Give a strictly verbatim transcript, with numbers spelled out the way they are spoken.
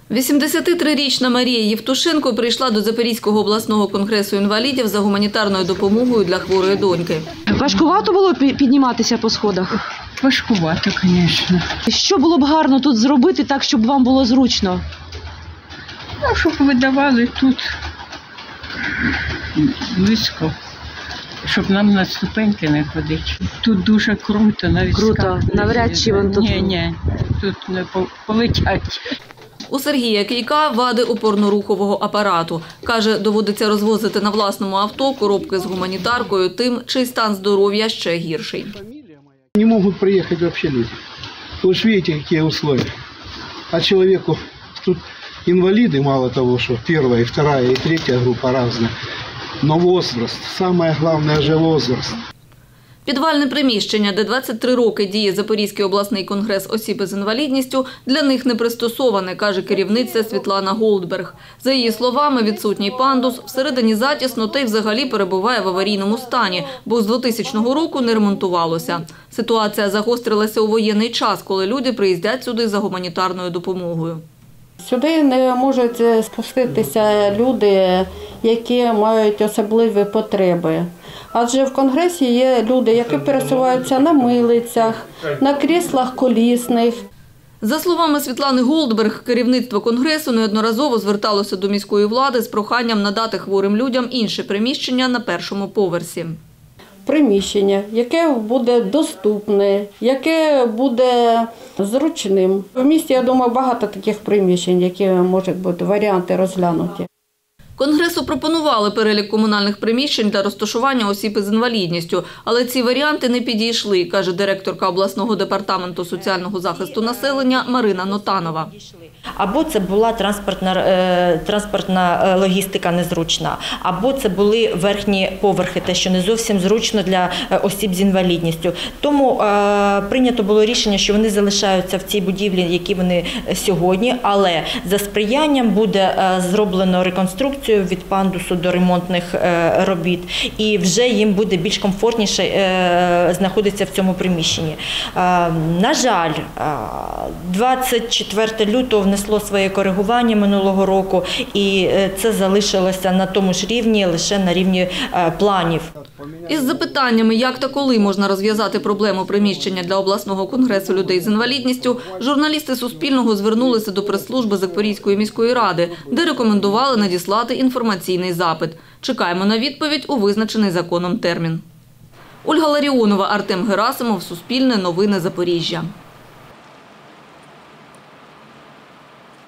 вісімдесятитрирічна Марія Євтушенко прийшла до Запорізького обласного конгресу інвалідів за гуманітарною допомогою для хворої доньки. Важкувато було підніматися по сходах? Важкувато, звісно. Що було б гарно тут зробити так, щоб вам було зручно? Ну, щоб видавали тут близько, щоб нам на ступеньки не ходити. Тут дуже круто, навіть Круто, навряд чи вон тут. Ні, ні, тут не полетять. У Сергія Кійка вади опорно-рухового апарату. Каже, доводиться розвозити на власному авто коробки з гуманітаркою тим, чий стан здоров'я ще гірший. Не можуть приїхати взагалі люди. Ви ж бачите, які умови. А чоловіку тут інваліди, мало того, що перша, друга і третя група різна. Но возраст, саме головне вже возраст. Підвальне приміщення, де двадцять три роки діє Запорізький обласний конгрес осіб із інвалідністю, для них не пристосоване, каже керівниця Світлана Голдберг. За її словами, відсутній пандус, всередині затісно та й взагалі перебуває в аварійному стані, бо з двохтисячного року не ремонтувалося. Ситуація загострилася у воєнний час, коли люди приїздять сюди за гуманітарною допомогою. Сюди не можуть спуститися люди, які мають особливі потреби. Адже в Конгресі є люди, які пересуваються на милицях, на кріслах колісних. За словами Світлани Голдберг, керівництво Конгресу неодноразово зверталося до міської влади з проханням надати хворим людям інше приміщення на першому поверсі. Приміщення, яке буде доступне, яке буде зручним. В місті, я думаю, багато таких приміщень, які можуть бути варіанти розглянуті. Конгресу пропонували перелік комунальних приміщень для розташування осіб із інвалідністю, але ці варіанти не підійшли, каже директорка обласного департаменту соціального захисту населення Марина Нотанова. Або це була транспортна, транспортна логістика незручна, або це були верхні поверхи, те, що не зовсім зручно для осіб з інвалідністю. Тому е, прийнято було рішення, що вони залишаються в цій будівлі, які вони сьогодні, але за сприянням буде е, зроблено реконструкцію від пандусу до ремонтних е, робіт, і вже їм буде більш комфортніше е, знаходитися в цьому приміщенні. Е, на жаль, двадцять четвертого лютого внесло своє коригування минулого року, і це залишилося на тому ж рівні, лише на рівні планів. Із запитаннями, як та коли можна розв'язати проблему приміщення для обласного конгресу людей з інвалідністю, журналісти Суспільного звернулися до прес-служби Запорізької міської ради, де рекомендували надіслати інформаційний запит. Чекаємо на відповідь у визначений законом термін. Ольга Ларіонова, Артем Герасимов, Суспільне новини, Запоріжжя.